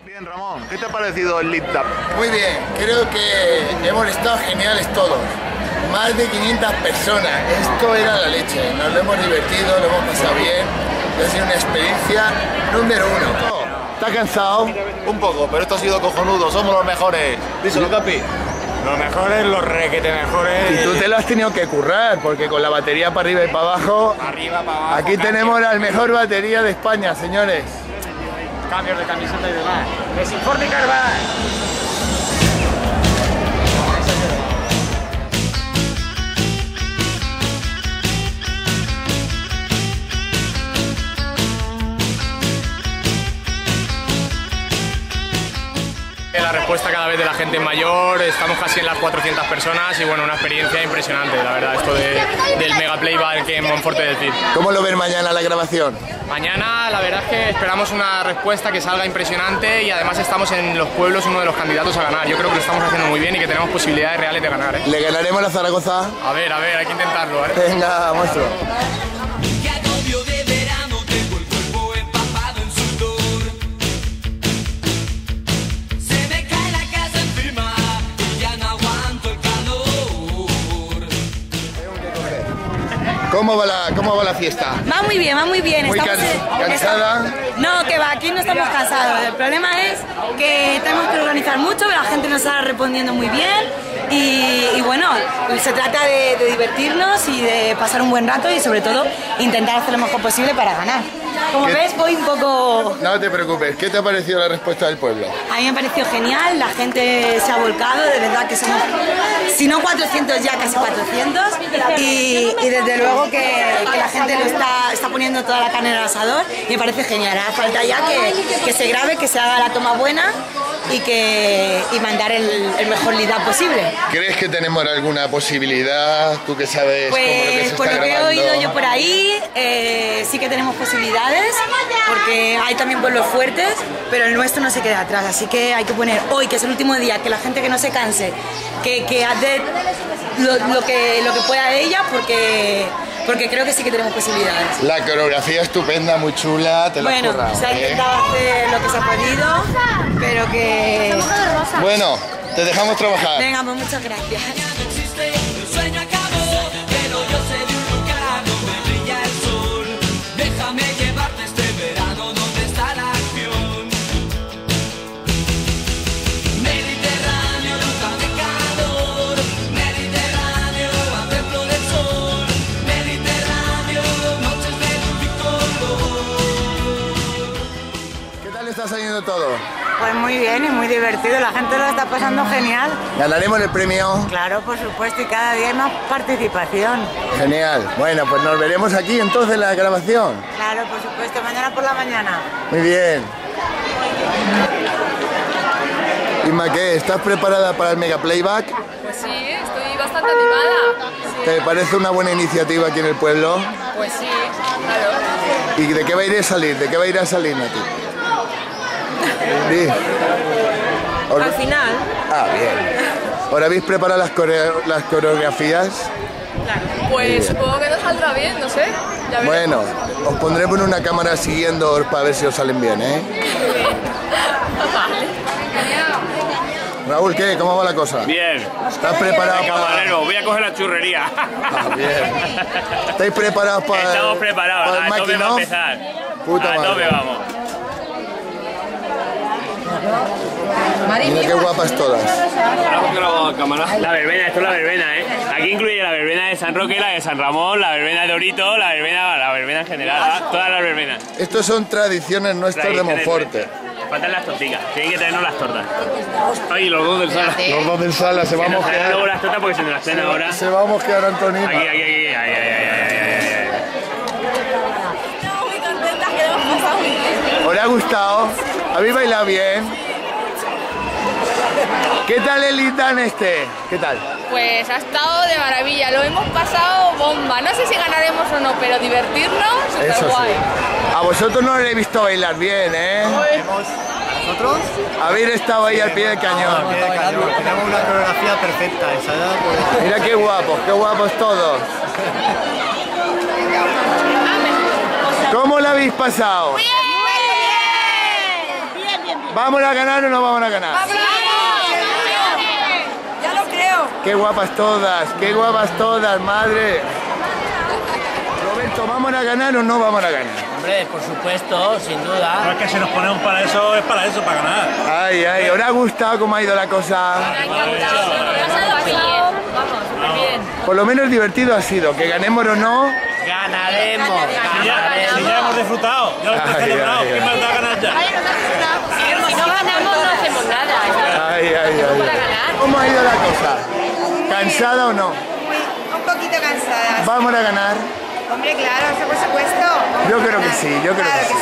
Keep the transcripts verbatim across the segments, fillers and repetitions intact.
Bien, Ramón, ¿qué te ha parecido el Lip Tap? Muy bien, creo que hemos estado geniales todos. Más de quinientas personas, esto era la leche. Nos lo hemos divertido, lo hemos pasado bien. Ha sido una experiencia número uno. ¿Estás cansado? Un poco, pero esto ha sido cojonudo, somos los mejores. Díselo, Capi. Los mejores, los requete mejores. Y tú te lo has tenido que currar, porque con la batería para arriba y para abajo... Arriba, para abajo. Aquí tenemos la mejor batería de España, señores. Cambios de camiseta y demás. Desinforme Carval. La respuesta cada vez de la gente mayor, estamos casi en las cuatrocientas personas y bueno, una experiencia impresionante, la verdad, esto de, del Mega Playback aquí en Monforte del Cid. ¿Cómo lo ven mañana la grabación? Mañana la verdad es que esperamos una respuesta que salga impresionante y además estamos en los pueblos uno de los candidatos a ganar. Yo creo que lo estamos haciendo muy bien y que tenemos posibilidades reales de ganar, ¿eh? ¿Le ganaremos a Zaragoza? A ver, a ver, hay que intentarlo, ¿eh? Venga, monstruo. ¿Cómo va la, cómo va la fiesta? Va muy bien, va muy bien. Muy estamos can ¿Cansada? No, que va, aquí no estamos cansados. El problema es que tenemos que organizar mucho, pero la gente nos está respondiendo muy bien. Y, y bueno, se trata de, de divertirnos y de pasar un buen rato y sobre todo intentar hacer lo mejor posible para ganar. Como ¿Qué? ves, voy un poco... No te preocupes, ¿qué te ha parecido la respuesta del pueblo? A mí me ha parecido genial, la gente se ha volcado, de verdad que somos, si no cuatrocientos ya, casi cuatrocientos. Y, y desde luego que, que la gente lo está, está poniendo toda la carne en el asador y me parece genial. Hace falta ya que, que se grabe, que se haga la toma buena y, que, y mandar el, el mejor lead posible. ¿Crees que tenemos alguna posibilidad? ¿Tú que sabes Pues, cómo lo que se por está lo que he grabando? oído yo por ahí, eh, sí que tenemos posibilidades, porque hay también pueblos fuertes, pero el nuestro no se queda atrás, así que hay que poner hoy, que es el último día, que la gente que no se canse, que, que hace lo, lo, que, lo que pueda de ella, porque, porque creo que sí que tenemos posibilidades. La coreografía estupenda, muy chula, te lo Bueno, has currado, se ha ¿eh? intentado hacer lo que se ha podido, pero que... Bueno, te dejamos trabajar. Venga, pues muchas gracias. ¿Está saliendo todo? Pues muy bien y muy divertido, la gente lo está pasando genial. ¿Ganaremos el premio? Claro, por supuesto, y cada día hay más participación. Genial. Bueno, pues nos veremos aquí entonces en la grabación. Claro, por supuesto, mañana por la mañana. Muy bien. Inma, ¿qué? ¿Estás preparada para el Mega Playback? Pues sí, estoy bastante animada. Sí. ¿Te parece una buena iniciativa aquí en el pueblo? Pues sí, claro. ¿Y de qué va a ir a salir? ¿De qué va a ir a salir, Nati? Sí. Al final. Ah, bien. ¿Ahora habéis preparado las, coreo las coreografías? Claro. Pues supongo que nos saldrá bien, no sé. Ya bueno, os pondremos una cámara siguiendo para ver si os salen bien, ¿eh? Vale. Raúl, ¿qué? ¿Cómo va la cosa? Bien. ¿Estás preparado para...? Camarero, voy a coger la churrería. Ah, bien. ¿Estáis preparados para Estamos preparados, para el a tope va a making-of? empezar. Puta a madre. tope vamos. Mira qué guapas todas. La verbena, esto es la verbena, ¿eh? Aquí incluye la verbena de San Roque, la de San Ramón, la verbena de Orito, la verbena, la verbena en general, todas las verbenas. Estos son tradiciones nuestras Tradiciones de Monforte. nuestras. Faltan las torticas, tienen que traernos las tortas. Ay, los dos del sala. Los dos del sala se Que vamos nos a traigan luego quedar. las tortas porque se nos las traen ahora. Se va a mosquear Antonina. Aquí, aquí, aquí, ay, ay, ay, ay, ay, ay, ay. Estamos muy contentas, que lo hemos pasado muy bien. ¿Os ha gustado? ¿Habéis bailado bien? ¿Qué tal el Litán este? ¿Qué tal? Pues ha estado de maravilla, lo hemos pasado bomba. No sé si ganaremos o no, pero divertirnos, súper Eso guay. sí. A vosotros no os he visto bailar bien, ¿eh? ¿Nosotros? Habéis estado ahí al pie del cañón. Al pie del cañón. Tenemos una coreografía perfecta, ensayada por... Mira qué guapos, qué guapos todos. ¿Cómo lo habéis pasado? Bien, bien, bien. ¿Vamos a ganar o no vamos a ganar? Ya lo creo. Qué guapas todas, qué guapas todas, madre. Roberto, ¿vamos a ganar o no vamos a ganar? Hombre, por supuesto, sin duda. No es que si nos ponemos para eso, es para eso, para ganar. Ay, ay, ¿os ha gustado cómo ha ido la cosa? Por lo menos divertido ha sido, que ganemos o no. Ganaremos. Si ya, si ya hemos disfrutado, ya lo hemos Ay, celebrado, ay, ¿quién ay. más va a ganar ya? Si no ganamos no hacemos nada. Ay, ay, ay. ¿Cómo ha ido la cosa? ¿Cansada o no? Un poquito cansada. ¿Vamos a ganar? Hombre, claro, eso por supuesto. Yo creo que sí, yo creo que sí.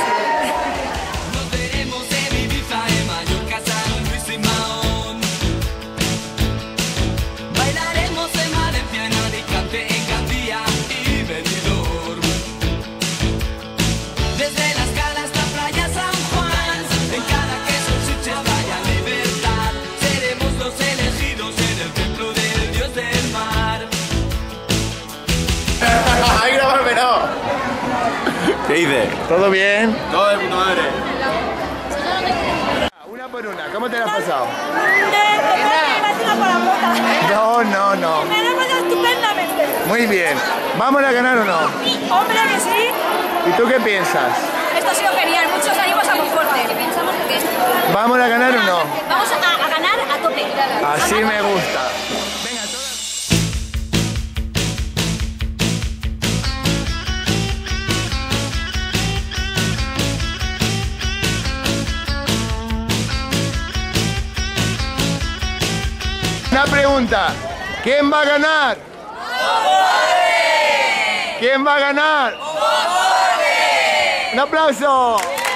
¡Ay, grabarme no! ¿Qué dices? ¿Todo bien? Todo de puta madre. Una por una, ¿cómo te la has pasado? por la bota. No, no, no. Me lo he pasado estupendamente. Muy bien. ¿Vamos a ganar o no? Hombre, que sí. ¿Y tú qué piensas? Esto ha sido genial. Muchos ánimos a Monforte. ¿Qué pensamos que es? ¿Vamos a ganar o no? Vamos a, a ganar a tope. Así me gusta. Una pregunta, ¿quién va a ganar? ¿Quién va a ganar? ¡Un aplauso!